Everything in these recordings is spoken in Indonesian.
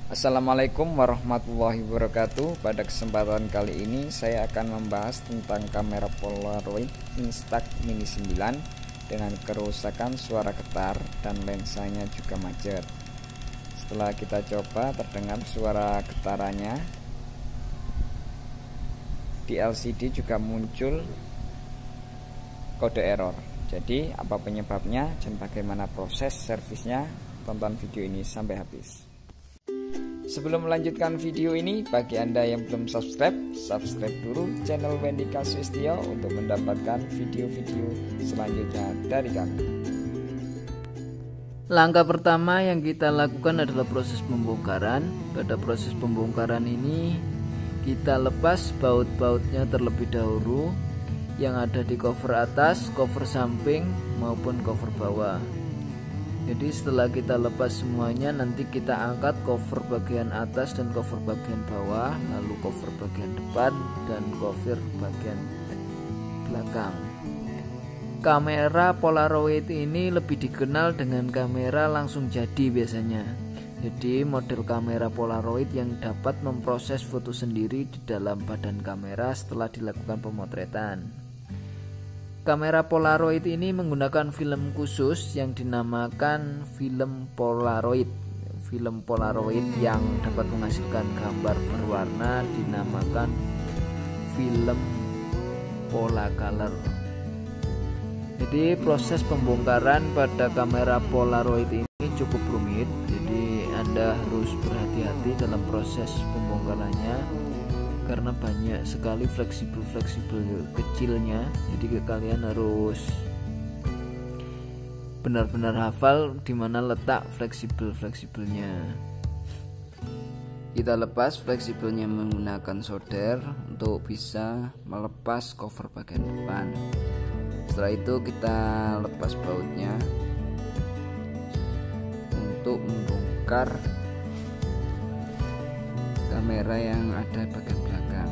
Assalamualaikum warahmatullahi wabarakatuh. Pada kesempatan kali ini saya akan membahas tentang kamera Polaroid Instax Mini 9 dengan kerusakan suara getar dan lensanya juga macet. Setelah kita coba, terdengar suara getarannya. Di LCD juga muncul kode error. Jadi apa penyebabnya dan bagaimana proses servisnya? Tonton video ini sampai habis. Sebelum melanjutkan video ini, bagi Anda yang belum subscribe dulu channel Wendy Kaswistio untuk mendapatkan video-video selanjutnya dari kami. Langkah pertama yang kita lakukan adalah proses pembongkaran. Pada proses pembongkaran ini kita lepas baut-bautnya terlebih dahulu yang ada di cover atas, cover samping maupun cover bawah. Jadi setelah kita lepas semuanya, nanti kita angkat cover bagian atas dan cover bagian bawah, lalu cover bagian depan dan cover bagian belakang. Kamera Polaroid ini lebih dikenal dengan kamera langsung jadi biasanya. Jadi model kamera Polaroid yang dapat memproses foto sendiri di dalam badan kamera setelah dilakukan pemotretan. Kamera Polaroid ini menggunakan film khusus yang dinamakan film Polaroid. Film Polaroid yang dapat menghasilkan gambar berwarna dinamakan film Polacolor. Jadi proses pembongkaran pada kamera Polaroid ini cukup rumit. Jadi Anda harus berhati-hati dalam proses pembongkarannya karena banyak sekali fleksibel kecilnya. Jadi kalian harus benar-benar hafal di mana letak fleksibelnya. Kita lepas fleksibelnya menggunakan solder untuk bisa melepas cover bagian depan. Setelah itu kita lepas bautnya untuk membongkar kamera yang ada bagian belakang.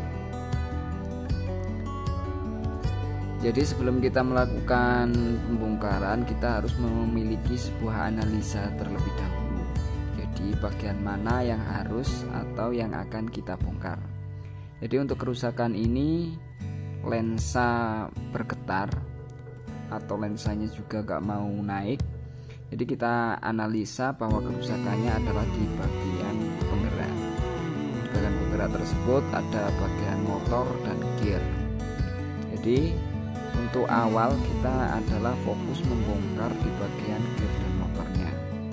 Jadi sebelum kita melakukan pembongkaran, kita harus memiliki sebuah analisa terlebih dahulu. Jadi bagian mana yang harus atau yang akan kita bongkar. Jadi untuk kerusakan ini, lensa bergetar atau lensanya juga gak mau naik. Jadi kita analisa bahwa kerusakannya adalah di bagian penggerak. Bagian penggerak tersebut ada bagian motor dan gear. Jadi untuk awal kita adalah fokus membongkar di bagian gear dan motornya.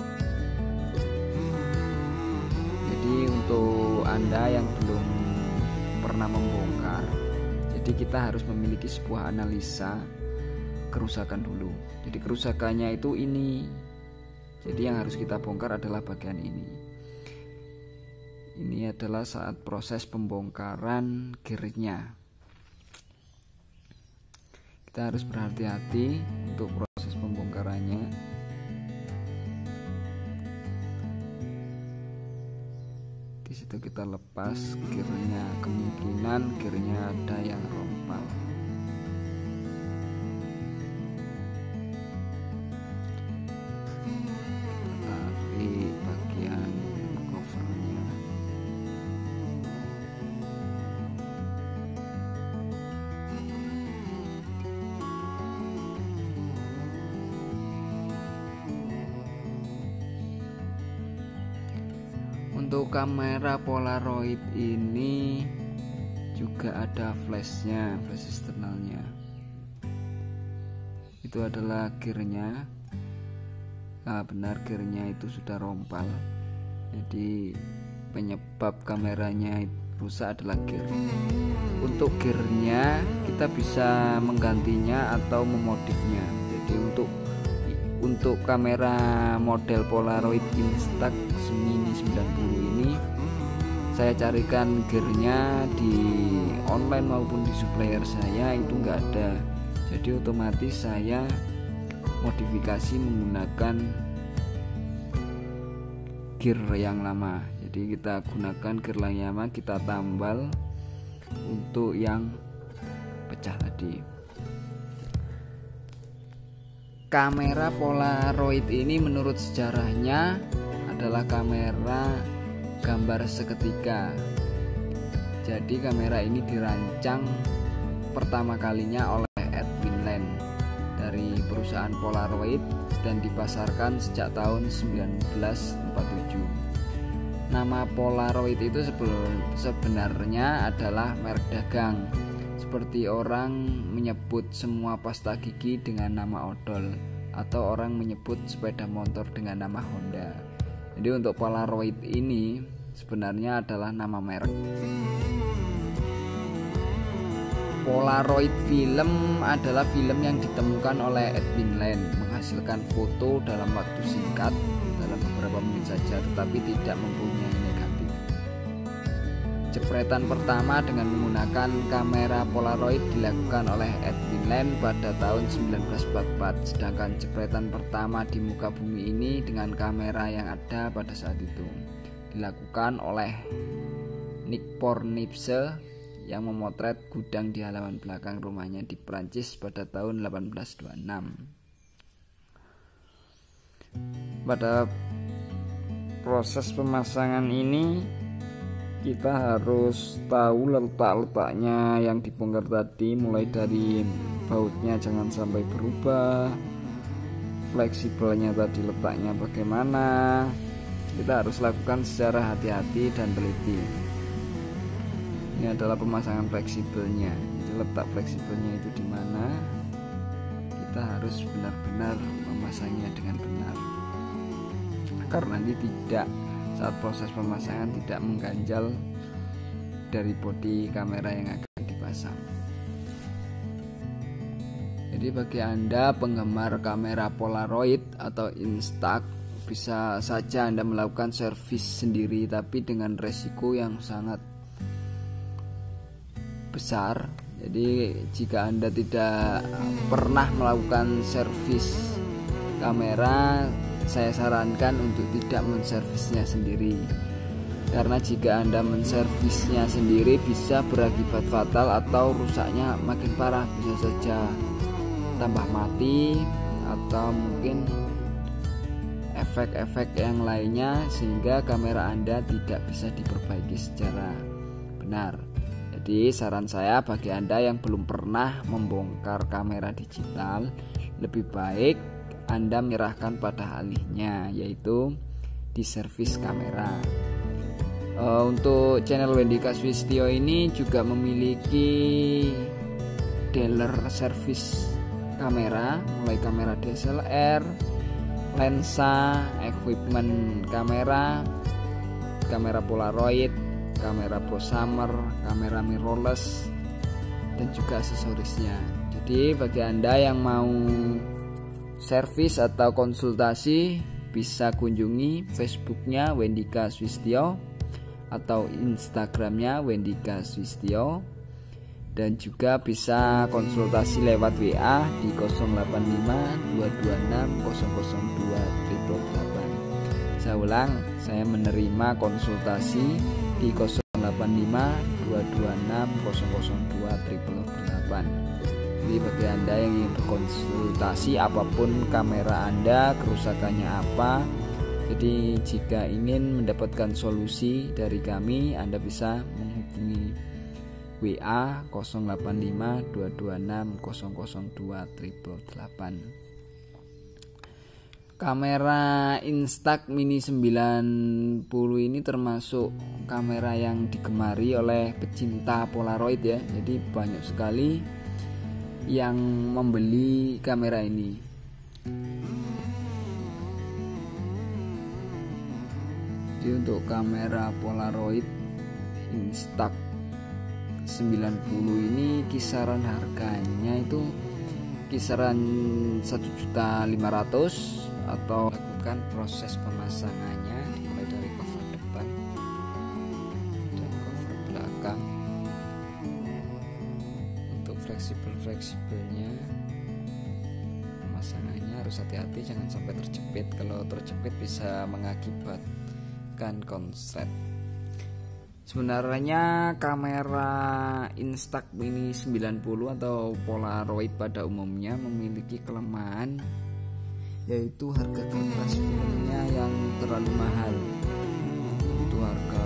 Jadi untuk Anda yang belum pernah membongkar, jadi kita harus memiliki sebuah analisa kerusakan dulu. Jadi kerusakannya itu ini. Jadi yang harus kita bongkar adalah bagian ini. Ini adalah saat proses pembongkaran gearnya. Kita harus berhati-hati untuk proses pembongkarannya. Di situ kita lepas gearnya, kemungkinan gearnya ada yang rompal. Untuk kamera Polaroid ini juga ada flashnya, flash eksternalnya. Itu adalah gearnya. Nah, benar gearnya itu sudah rompal. Jadi penyebab kameranya rusak adalah gear. Untuk gearnya kita bisa menggantinya atau memodifnya. Jadi untuk kamera model Polaroid Instax Mini 90 ini saya carikan gearnya di online maupun di supplier saya itu enggak ada. Jadi otomatis saya modifikasi menggunakan gear yang lama. Jadi kita gunakan gear yang lama, kita tambal untuk yang pecah tadi. Kamera Polaroid ini menurut sejarahnya adalah kamera gambar seketika. Jadi kamera ini dirancang pertama kalinya oleh Edwin Land dari perusahaan Polaroid dan dipasarkan sejak tahun 1947. Nama Polaroid itu sebenarnya adalah merek dagang, seperti orang menyebut semua pasta gigi dengan nama odol, atau orang menyebut sepeda motor dengan nama Honda. Jadi untuk Polaroid ini sebenarnya adalah nama merek. Polaroid film adalah film yang ditemukan oleh Edwin Land, menghasilkan foto dalam waktu singkat, dalam beberapa menit saja, tetapi tidak mempunyai negatif. Jepretan pertama dengan menggunakan kamera Polaroid dilakukan oleh Edwin Land pada tahun 1944, sedangkan jepretan pertama di muka bumi ini dengan kamera yang ada pada saat itu dilakukan oleh Nick Pornipse yang memotret gudang di halaman belakang rumahnya di Prancis pada tahun 1826. Pada proses pemasangan ini kita harus tahu letak-letaknya yang dibongkar tadi, mulai dari bautnya jangan sampai berubah, fleksibelnya tadi letaknya bagaimana. Kita harus lakukan secara hati-hati dan teliti. Ini adalah pemasangan fleksibelnya. Jadi letak fleksibelnya itu di mana? Kita harus benar-benar memasangnya dengan benar, karena nanti tidak, saat proses pemasangan tidak mengganjal dari bodi kamera yang akan dipasang. Jadi bagi Anda penggemar kamera Polaroid atau Instax, bisa saja Anda melakukan servis sendiri, tapi dengan resiko yang sangat besar. Jadi jika Anda tidak pernah melakukan servis kamera, saya sarankan untuk tidak menservisnya sendiri, karena jika Anda menservisnya sendiri bisa berakibat fatal atau rusaknya makin parah, bisa saja tambah mati atau mungkin efek-efek yang lainnya, sehingga kamera Anda tidak bisa diperbaiki secara benar. Jadi saran saya bagi Anda yang belum pernah membongkar kamera digital, lebih baik Anda menyerahkan pada ahlinya, yaitu diservis kamera. Untuk channel Wendika Swistio ini juga memiliki dealer servis kamera, mulai kamera DSLR, lensa, equipment kamera, kamera Polaroid, kamera prosumer, kamera mirrorless, dan juga aksesorisnya. Jadi bagi Anda yang mau servis atau konsultasi, bisa kunjungi Facebooknya Wendika Swistio atau Instagramnya Wendika Swistio, dan juga bisa konsultasi lewat WA di 085 226 002 888. Saya ulang, saya menerima konsultasi di 085 226 002 888. Jadi bagi Anda yang ingin berkonsultasi apapun kamera Anda, kerusakannya apa, jadi jika ingin mendapatkan solusi dari kami, Anda bisa menghubungi WA 085 226 002 888. Kamera Instax Mini 90 ini termasuk kamera yang digemari oleh pecinta Polaroid ya. Jadi banyak sekali yang membeli kamera ini. Jadi untuk kamera Polaroid Instax 90 ini kisaran harganya itu kisaran 1.500.000, atau lakukan proses pemasangannya dimulai dari cover depan dan cover belakang. Untuk fleksibelnya pemasangannya harus hati-hati, jangan sampai terjepit. Kalau terjepit bisa mengakibatkan konslet. Sebenarnya kamera Instax Mini 90 atau Polaroid pada umumnya memiliki kelemahan, yaitu harga kertas filmnya yang terlalu mahal. Itu harga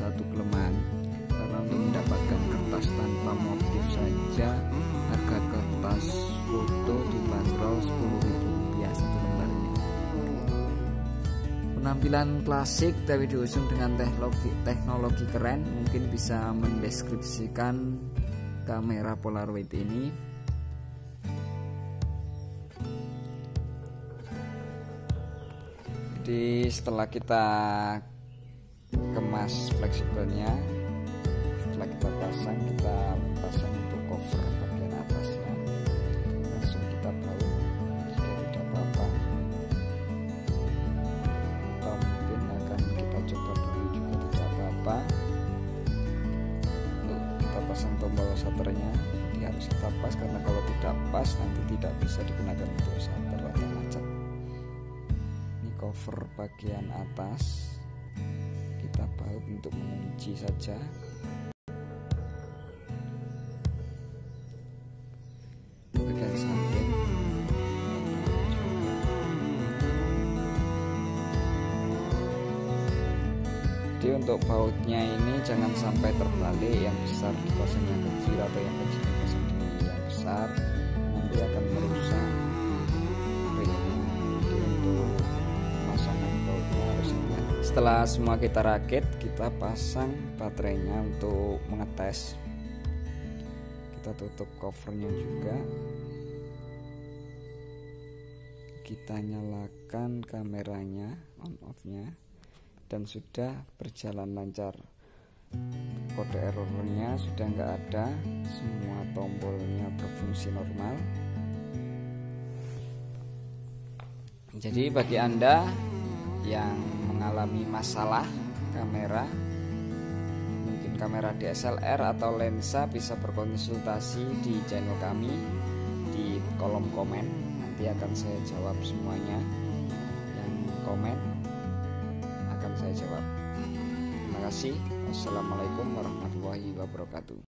satu kelemahan, karena untuk mendapatkan kertas tanpa motif saja harga kertas foto dibanderol Rp10.000 satu lembarnya. Penampilan klasik tapi diusung dengan teknologi keren, mungkin bisa mendeskripsikan kamera Polaroid ini. Jadi setelah kita kemas fleksibelnya, setelah kita pasang untuk cover bagian atasnya, langsung kita baut jika tidak apa-apa, atau mungkin akan kita coba dulu juga tidak apa-apa. Untuk kita pasang tombol shutternya, jadi harus kita pas, karena kalau tidak pas nanti tidak bisa digunakan untuk shutter atau macet. Ini cover bagian atas kita baut untuk mengunci saja. Bagian samping jadi untuk bautnya ini jangan sampai terbalik, yang besar dipasang yang kecil atau yang kecil dipasang di yang besar, nanti akan merusak ringnya. Jadi untuk pemasangan bautnya harus hati-hati. Setelah semua kita rakit, kita pasang baterainya untuk mengetes. Kita tutup covernya juga, kita nyalakan kameranya, on off-nya, dan sudah berjalan lancar. Kode errornya sudah nggak ada, semua tombolnya berfungsi normal. Jadi bagi Anda yang mengalami masalah kamera, mungkin kamera DSLR atau lensa, bisa berkonsultasi di channel kami di kolom komen. Nanti akan saya jawab semuanya, yang komen akan saya jawab. Terima kasih. Wassalamualaikum warahmatullahi wabarakatuh.